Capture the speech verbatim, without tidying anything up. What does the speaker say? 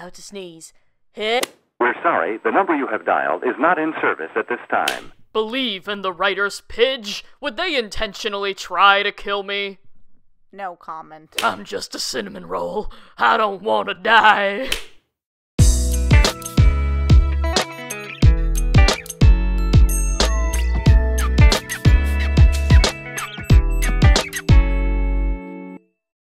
how to sneeze. Hit. We're sorry, the number you have dialed is not in service at this time. Believe in the writer's pidge. Would they intentionally try to kill me? No comment. I'm just a cinnamon roll. I don't want to die.